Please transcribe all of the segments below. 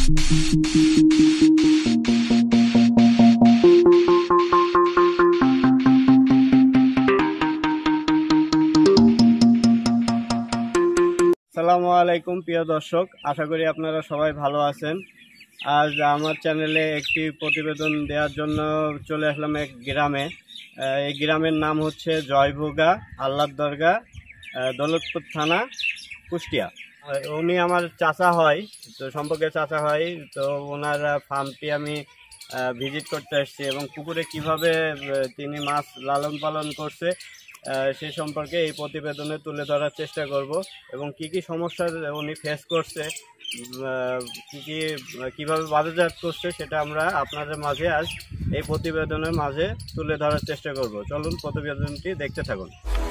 আসসালামু আলাইকুম প্রিয় দর্শক, আশা করি আপনারা সবাই ভালো আছেন। আজ আমার চ্যানেলে একটি প্রতিবেদন দেওয়ার জন্য চলে আসলাম এক গ্রামে। এই গ্রামের নাম হচ্ছে জয়ভোগা আল্লাহর দরগা, দৌলতপুর থানা, কুষ্টিয়া। উনি আমার চাচা হয়, তো সম্পর্কে চাচা হয়। তো ওনার ফার্মটি আমি ভিজিট করতে এসেছি এবং পুকুরে কিভাবে তিনি মাছ লালন পালন করছে সে সম্পর্কে এই প্রতিবেদনে তুলে ধরার চেষ্টা করব এবং কি কি সমস্যার উনি ফেস করছে, কিভাবে বাজারজাত করছে সেটা আমরা আপনাদের মাঝে আজ এই প্রতিবেদনের মাঝে তুলে ধরার চেষ্টা করব। চলুন প্রতিবেদনটি দেখতে থাকুন।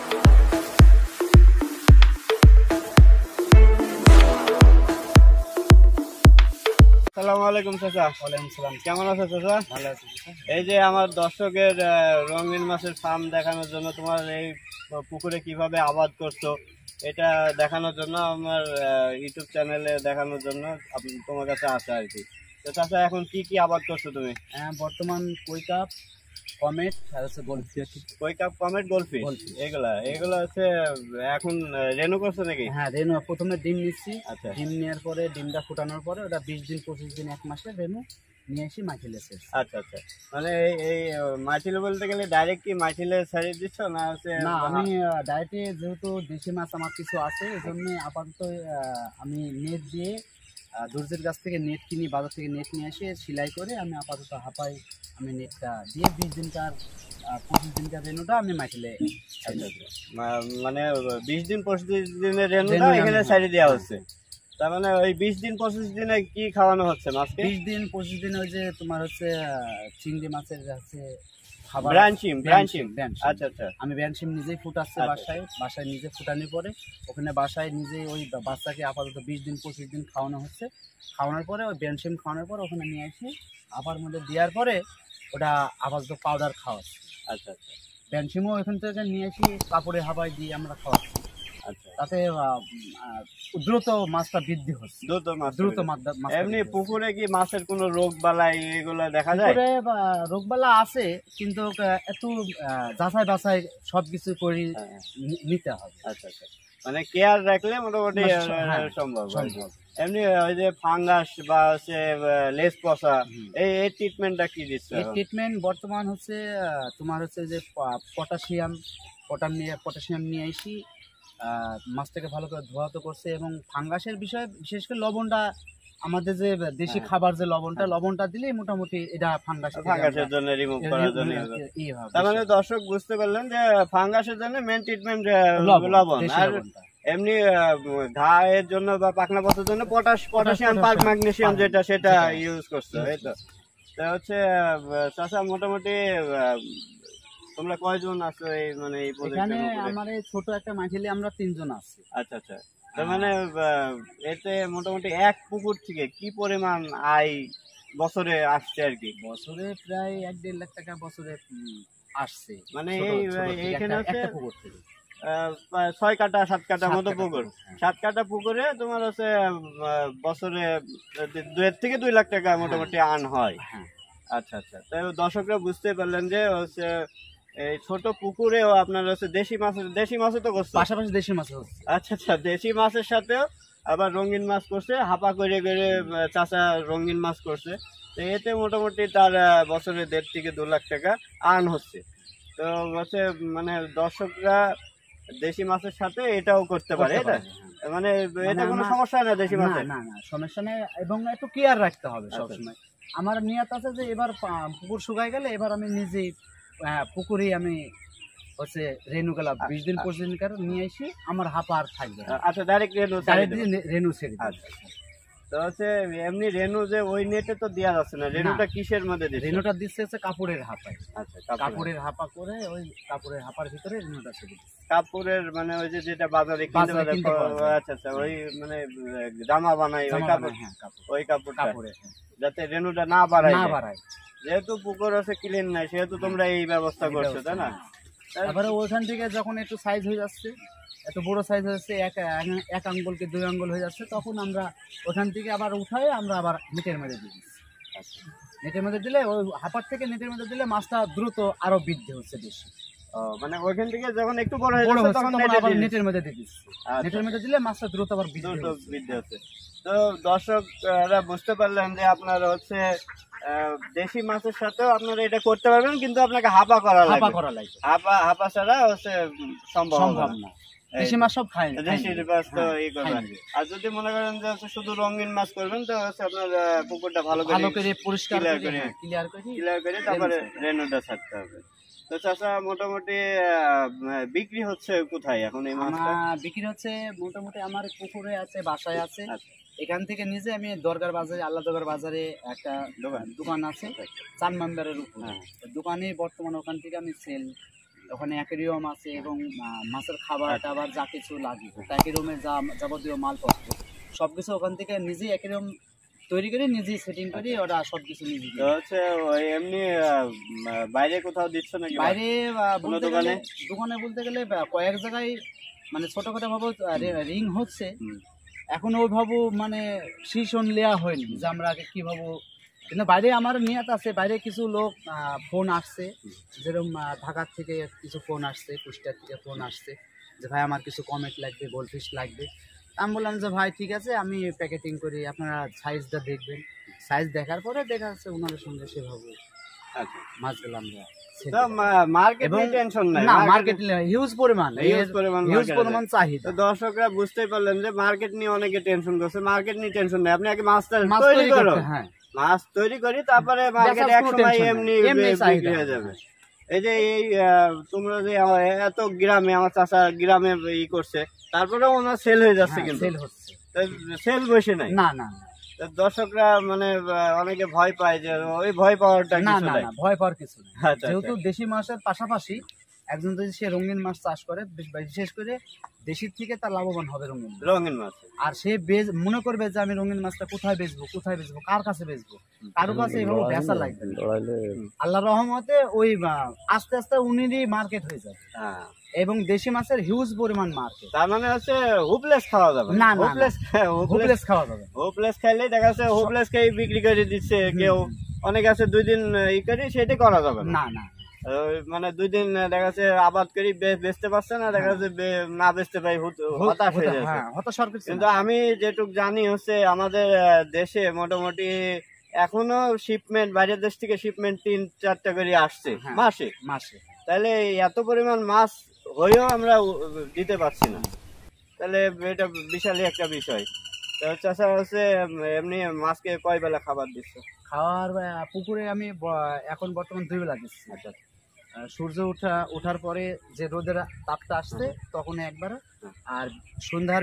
আসসালামু আলাইকুম চাচা। ওয়ালাইকুম সালাম। কেমন আছো চাচা? ভালো আছি। এই যে আমার দর্শকের রঙিন মাছের ফার্ম দেখানোর জন্য, তোমার এই পুকুরে কিভাবে আবাদ করছো এটা দেখানোর জন্য, আমার ইউটিউব চ্যানেলে দেখানোর জন্য তোমার কাছে আসা আর কি। তো চাচা এখন কি কি আবাদ করছো তুমি? বর্তমান কই কাপ, কমেট আর হচ্ছে গোলফিশ। কই কাপ, কমেট, গোলফিশ, এগুলা হচ্ছে এখন রেনু করছো নাকি? হ্যাঁ, রেনু প্রথমে ডিম নিচ্ছি। আচ্ছা, ডিম নেওয়ার পরে ডিমটা ফুটানোর পরে ওটা 20 দিন 25 দিন 1 মাসে রেনু নিয়ে এসে মাইথিলে শেষ। আচ্ছা আচ্ছা, মানে এই মাইথিলে বলতে গেলে ডাইরেক্ট কি মাইথিলে ছাড়িয়ে দিচ্ছ না হচ্ছে? না, আমি ডায়েটে যেহেতু দেশি মাছ আমার কিছু আছে, এই জন্য আপাতত আমি নেট দিয়ে দর্জির কাছ থেকে নেট কিনি, বাজার থেকে নেট নিয়ে এসে সেলাই করে আমি আপাতত হাঁপাই। আমি নেটটা দিয়ে 20 দিনকার 25 দিনকার রেনুটা আমি মাইথিলে। মানে 20 দিন 25 দিনের রেনুটা এখানে ছাড়িয়ে দেওয়া হচ্ছে। তার মানে ওই 20 দিন 25 দিনে কি খাওয়ানো হচ্ছে মাছকে? 20 দিন 25 দিন ওই যে তোমার হচ্ছে চিংড়ি মাছের হচ্ছে খাবার, ব্রাঞ্চিম। আচ্ছা আচ্ছা, আমি ব্যানসিম নিজেই ফুটাচ্ছি বাসায় নিজে ফুটানোর পরে ওখানে বাসায় নিজেই ওই বাচ্চাকে আপাতত 20 দিন 25 দিন খাওয়ানো হচ্ছে। খাওয়ানোর পরে ওই ব্যানসিম খাওয়ানোর পরে ওখানে নিয়ে এসে আবার মধ্যে দেওয়ার পরে ওটা আপাতত পাউডার খাওয়াচ্ছি। আচ্ছা আচ্ছা, ব্যানসিমও ওখান থেকে নিয়ে এসে কাপড়ে হাবায় দিয়ে আমরা খাওয়াচ্ছি। আচ্ছা, তাতে দ্রুত মাছটা বৃদ্ধি হচ্ছে, দ্রুত মাছ। এমনি পুকুরে কি মাছের কোনো রোগ বালাই এগুলো দেখা যায়? পুকুরে রোগবালা আছে, কিন্তু এত যাচাই বাছাই সবকিছু করে নিতে হবে। আচ্ছা আচ্ছা, মানে কেয়ার রাখলে মোটামুটি সম্ভব। এমনি ওই যে ফাঙ্গাস বা হচ্ছে লেজ পচা, এই ট্রিটমেন্টটা কি দিচ্ছে? এই ট্রিটমেন্ট বর্তমান হচ্ছে তোমার হচ্ছে যে পটাশিয়াম নিয়ে এসি মাছটাকে ভালো করে ধোয়াতে করছে। এবং ফাঙ্গাসের বিষয়ে বিশেষ করে লবণটা, আমাদের যে দেশি খাবার যে লবণটা দিলে মোটামুটি এটা ফাঙ্গাসের জন্য রিমুভ করার জন্য। তার মানে দর্শক বুঝতে পারলেন যে ফাঙ্গাসের জন্য মেন ট্রিটমেন্ট লবণ। আর এমনি ঘায়ের জন্য বা পাকনা পচার জন্য পটাশিয়াম পার্ক ম্যাগনেসিয়াম যেটা সেটা ইউজ করছো, এই তো। হচ্ছে চাচা মোটামুটি তোমরা কয়জন আছো এই মানে এই এখানে? আমার এই ছোট একটা মাইথিলে আমরা 3 জন আছি। আচ্ছা আচ্ছা, তার মানে এতে মোটামুটি এক পুকুর থেকে কি পরিমাণ আয় বছরে আসছে আর কি? বছরে প্রায় 1-1.5 লাখ টাকা বছরে আসছে। মানে এইখানে হচ্ছে 6 কাঠা 7 কাঠা মতো পুকুর। 7 কাঠা পুকুরে তোমার হচ্ছে বছরে 2 থেকে 2 লাখ টাকা মোটামুটি আর্ন হয়। আচ্ছা আচ্ছা, তাই দর্শকরা বুঝতে পারলেন যে হচ্ছে এই ছোট পুকুরেও আপনার হচ্ছে দেশি মাছও তো করছে, পাশাপাশি দেশি মাছ হচ্ছে। আচ্ছা আচ্ছা, দেশি মাছের সাথেও আবার রঙিন মাছ করছে, হাপা করে করে চাচা রঙিন মাছ করছে। তো এতে মোটামুটি তার বছরে 1.5 থেকে 2 লাখ টাকা আর্ন হচ্ছে। তো হচ্ছে মানে দর্শকরা দেশি মাছের সাথে এটাও করতে পারে, এটা মানে এটা কোনো সমস্যা না দেশি মাছের? না না, সমস্যা নেই। এবং একটু কেয়ার রাখতে হবে সবসময়। আমার নিয়ত আছে যে এবার পুকুর শুকায় গেলে এবার আমি নিজেই পুকুরে আমি হচ্ছে রেনুগুলা 20 দিন 25 দিন নিয়ে এসে আমার হাপা আর থাকবে। আচ্ছা, ডাইরেক্ট রেনু ছেড়ে। আচ্ছা, তো হচ্ছে এমনি রেনু যে ওই নেটে তো দেওয়া যাচ্ছে না, রেনুটা কিসের মধ্যে দিচ্ছে? রেনুটা দিচ্ছে হচ্ছে কাপড়ের হাপায়। আচ্ছা, কাপড়ের হাপা করে ওই কাপড়ের হাপার ভিতরে রেনুটা ছেড়ে দিচ্ছে। কাপড়ের মানে ওই যে যেটা বাজারে কিনতে পাওয়া যায়। আচ্ছা আচ্ছা, ওই মানে জামা বানাই ওই কাপড়। হ্যাঁ, ওই কাপড়টা যাতে রেনুটা না বাড়ায়। যেহেতু পুকুর আছে ক্লিন নাই, সেহেতু তোমরা এই ব্যবস্থা করছো, তাই না? তারপরে ওইখান থেকে যখন একটু সাইজ হয়ে যাচ্ছে এত বড় সাইজ হচ্ছে এক আঙ্গুল কি 2 আঙ্গুল হয়ে যাচ্ছে, তখন আমরা ওখান থেকে আবার উঠাই আমরা আবার নেটের মধ্যে দিই। নেটের মধ্যে দিলে ওই হাঁপার থেকে নেটের মধ্যে দিলে মাছটা দ্রুত আরো বৃদ্ধি হচ্ছে বেশি। মানে ওইখান থেকে যখন একটু বড় হয়ে বড় যাচ্ছে হচ্ছে তখন তখন আবার নেটের মধ্যে দিয়ে দিচ্ছি। আচ্ছা। নেটের মধ্যে দিলে মাছটা দ্রুত আবার দ্রুত বৃদ্ধি বৃদ্ধি হচ্ছে। তো দর্শকরা বুঝতে পারলেন যে আপনার হচ্ছে দেশি মাছের সাথেও আপনারা এটা করতে পারবেন, কিন্তু আপনাকে হাপা করা হাঁপা লাগবে। করা লাগবে, হাপা ছাড়া হচ্ছে সম্ভব সম্ভব হবে না। না। দেশি মাছ সব খায় না, দেশি মাছ তো হ্যাঁ, ই করবেন। খায় না। আর যদি মনে করেন যে হচ্ছে শুধু রঙিন মাছ করবেন, তো হচ্ছে আপনার পুকুরটা ভালো ভালো করে করে পরিষ্কার clear করে করে- ক্লিয়ার করে ক্লিয়ার করে তারপরে রেনুটা ছাড়তে হবে। তো চাচা মোটামুটি বিক্রি হচ্ছে কোথায় এখন এই মাছটা? আমার বিক্রি হচ্ছে মোটামুটি আমার পুকুরে আছে, বাসায় আছে। আচ্ছা। এখান থেকে নিজে আমি দরগার বাজারে, আল্লাহ দরগার বাজারে একটা দোকান আছে 4 নম্বরের উপর। হ্যাঁ। দোকানে বর্তমানে ওখান থেকে আমি সেল, ওখানে অ্যাকুরিয়াম আছে এবং মাছের খাবার টাবার যা কিছু লাগে, অ্যাকুরিয়ামে যা যাবতীয় মালপত্র সবকিছু ওখান থেকে নিজেই অ্যাকুরিয়াম তৈরি করে নিজেই সেটিং করি, ওরা সবকিছু নিজে তো হচ্ছে ওই এমনি বাইরে কোথাও দিচ্ছ নাকি? বাইরে কোনো বলতে গেলে দোকানে? দোকানে বলতে গেলে কয়েক জায়গায় মানে ছোটখাটো ভাবে রিং হচ্ছে। হুম। এখন ওইভাবে মানে সিজন নেওয়া হয়নি যে আমরা আগে কি ভাবো, কিন্তু বাইরে আমার নিয়ত আছে। বাইরে কিছু লোক ফোন আসছে, যেরকম ঢাকার থেকে কিছু ফোন আসছে, কুষ্টিয়ার থেকে ফোন আসছে যে ভাই আমার কিছু কমেন্ট লাগবে, গোল্ডফিশ লাগবে। আমি বললাম যে ভাই ঠিক আছে, আমি প্যাকেটিং করি, আপনারা সাইজটা দেখবেন। সাইজ দেখার পরে দেখা যাচ্ছে ওনাদের সঙ্গে সেভাবে আচ্ছা। মাছগুলো আমরা তো মার্কেট এবং নিয়ে টেনশন নাই। না, মার্কেট হিউজ পরিমাণ, হিউজ পরিমাণ হিউজ market পরিমাণ আছে। চাহিদা। তো দর্শকরা বুঝতেই পারলেন যে মার্কেট নিয়ে অনেকে টেনশন করছে। মার্কেট নিয়ে টেনশন নেই, আপনি আগে মাছটা মাছ তৈরি তৈরি করো, করতে, হ্যাঁ, মাছ তৈরি করি, তারপরে মার্কেটে এক কোনো সময় tension নাই। এমনি এমনি বিক্রি চাহিদা হয়ে হবে। যাবে। এই যে এই তোমরা যে এত গ্রামে, আমার চাচা গ্রামে ই করছে, তারপরে ওনার সেল হয়ে যাচ্ছে, কিন্তু সেল হচ্ছে সেল বসে নাই। না না তো দর্শকরা মানে অনেকে ভয় পায় যে ওই ভয় পাওয়ারটা না কিছু না নাই। না, ভয় পাওয়ার কিছু নেই। আচ্ছা, যেহেতু আচ্ছা। দেশি মাছের পাশাপাশি একজন যদি সে রঙিন মাছ চাষ করে, বিশেষ করে দেশির থেকে তার লাভবান হবে রঙিন মাছ। রঙিন মাছ। আর সে মনে করবে যে আমি রঙিন মাছটা কোথায় বেচবো, কার কাছে বেচবো, কারো কাছে এভাবে বেচা লাগবে না। আল্লাহর রহমতে ওই আস্তে আস্তে উনিরই মার্কেট হয়ে যাবে। হ্যাঁ। এবং দেশি মাছের হিউজ পরিমাণ মার্কেট। তার মানে হচ্ছে হোপলেস খাওয়া যাবে না, না, না। হোপলেস খাওয়া যাবে। হোপলেস খাইলেই দেখা যাচ্ছে হোপলেস খেয়ে বিক্রি করে দিচ্ছে কেউ। অনেক আছে 2 দিন ই করে, সেটা করা যাবে না। না না, মানে 2 দিন দেখা যাচ্ছে আবাদ করি বেচতে পারছে না, দেখা যাচ্ছে না বেচতে পাই হতাশ হয়ে যাচ্ছে। হ্যাঁ, হতাশার কিছু কিন্তু না। আমি যেটুক জানি হচ্ছে আমাদের দেশে মোটামুটি এখনো শিপমেন্ট, বাইরের দেশ থেকে শিপমেন্ট 3-4টা করে আসছে হ্যাঁ। মাসে। মাসে তাহলে এত পরিমাণ মাছ হয়েও আমরা দিতে পারছি না, তাহলে এটা বিশালই একটা বিষয়। তো চাষা হচ্ছে এমনি মাছকে কয় বেলা খাবার দিচ্ছে? খাওয়ার পুকুরে আমি এখন বর্তমান 2 বেলা দিচ্ছি। আচ্ছা। সূর্য ওঠার পরে যে রোদের তাপটা আসছে তখন একবার, হ্যাঁ। আর সন্ধ্যার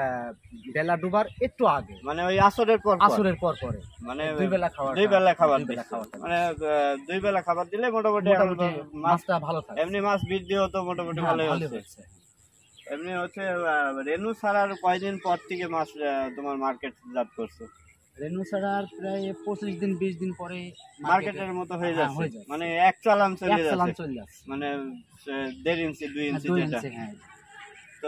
বেলা ডুবার একটু আগে, মানে ওই আসরের পর আসরের পর পরে মানে 2 বেলা খাবার, 2 বেলা খাবার 2 বেলা দিচ্ছে। খাওয়াটা মানে 2 বেলা খাবার দিলে মোটামুটি এখন মোটামুটি মাছ, মাছটা ভালো থাকে। এমনি মাছ বৃদ্ধিও তো মোটামুটি হ্যাঁ, ভালোই ভালোই হচ্ছে। হচ্ছে। এমনি হচ্ছে রেনু ছাড়ার কয়দিন পর থেকে মাছ তোমার মার্কেট জাত করছো? রেনু ছাড়ার প্রায় 25 দিন 20 দিন পরে মার্কেটের মতো হয়ে হ্যাঁ, যাচ্ছে, হয়ে যাচ্ছে। মানে এক চালান চলে এক চালান যাচ্ছে, চলে যাচ্ছে। মানে 1.5 ইঞ্চি 2 ইঞ্চি 2 যেটা। ইঞ্চি, হ্যাঁ। তো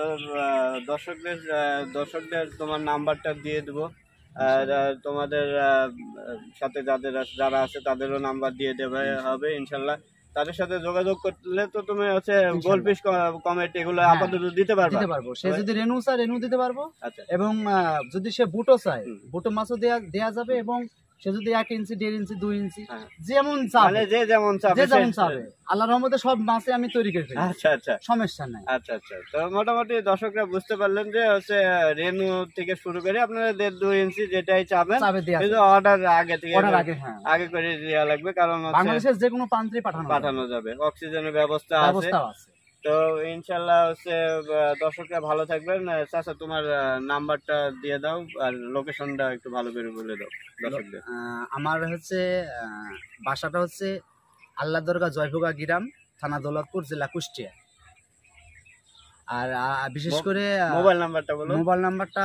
দর্শকদের তোমার নাম্বারটা দিয়ে দেবো, আর তোমাদের সাথে যারা আছে তাদেরও নাম্বার দিয়ে দেবে হবে ইনশাল্লাহ। তাদের সাথে যোগাযোগ করলে তো তুমি হচ্ছে গোলফিশ কমেট এগুলো হ্যাঁ, আপাতত দিতে দিতে পারবো। সে যদি রেনু চায় রেনু দিতে পারবো, আচ্ছা। এবং যদি সে বুটো চায় হুম। বুটো মাছও দেয়া যাবে, এবং সে যদি 1 ইঞ্চি 1.5 ইঞ্চি 2 ইঞ্চি হ্যাঁ। যেমন মানে চাবে, যে যেমন চাবে যে যেমন চাবে, আল্লাহর রহমতে সব মাছে আমি তৈরি করে ফেলি, আচ্ছা আচ্ছা সমস্যা নাই। আচ্ছা আচ্ছা। তো মোটামুটি দর্শকরা বুঝতে পারলেন যে হচ্ছে রেনু থেকে শুরু করে আপনারা 1.5-2 ইঞ্চি যেটাই চাবেন, চাবে দেয়া কিন্তু অর্ডার আগে থেকে অর্ডার আগে, হ্যাঁ, আগে করে দেওয়া লাগবে, কারণ হচ্ছে বাংলাদেশের যে কোনো প্রান্তে পাঠানো যাবে, অক্সিজেনের ব্যবস্থা আছে। ব্যবস্থা আছে। তো ইনশাল্লাহ হচ্ছে দর্শকরা ভালো থাকবেন। চাচা তোমার নাম্বারটা দিয়ে দাও, আর লোকেশনটা একটু ভালো করে বলে দাও দর্শকদের। আমার হচ্ছে বাসাটা হচ্ছে আল্লাহ দরগা জয়ভোগা গ্রাম, থানা দৌলতপুর, জেলা কুষ্টিয়া। আর বিশেষ করে মোবাইল নাম্বারটা বলো। মোবাইল নাম্বারটা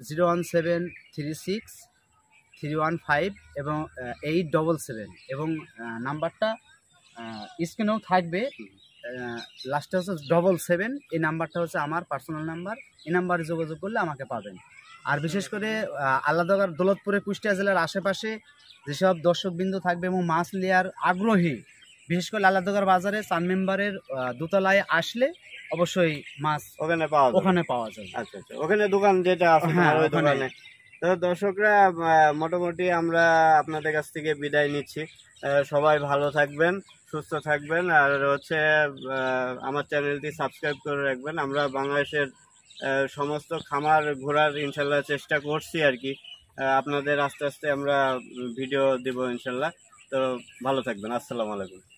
017363153 এবং 877, এবং নাম্বারটা স্ক্রিনেও থাকবে। লাস্টে হচ্ছে 77, এই নাম্বারটা হচ্ছে আমার পার্সোনাল নাম্বার। এই নাম্বারে যোগাযোগ করলে আমাকে পাবেন। আর বিশেষ করে আল্লাহদগার দৌলতপুরে কুষ্টিয়া জেলার আশেপাশে যেসব দর্শকবৃন্দ থাকবে এবং মাছ নেওয়ার আগ্রহী, বিশেষ করে আল্লাহদগার বাজারে 4 মেম্বারের দোতলায় আসলে অবশ্যই মাছ ওখানে পাওয়া যায়। আচ্ছা আচ্ছা, ওখানে দোকান যেটা আছে হ্যাঁ, ওই ওখানে। দোকানে। তো দর্শকরা, মোটামুটি আমরা আপনাদের কাছ থেকে বিদায় নিচ্ছি। সবাই ভালো থাকবেন, সুস্থ থাকবেন, আর হচ্ছে আমার চ্যানেলটি সাবস্ক্রাইব করে রাখবেন। আমরা বাংলাদেশের সমস্ত খামার ঘোরার ইনশাল্লাহ চেষ্টা করছি আর কি। আপনাদের আস্তে আস্তে আমরা ভিডিও দেব ইনশাল্লাহ। তো ভালো থাকবেন, আসসালামু আলাইকুম।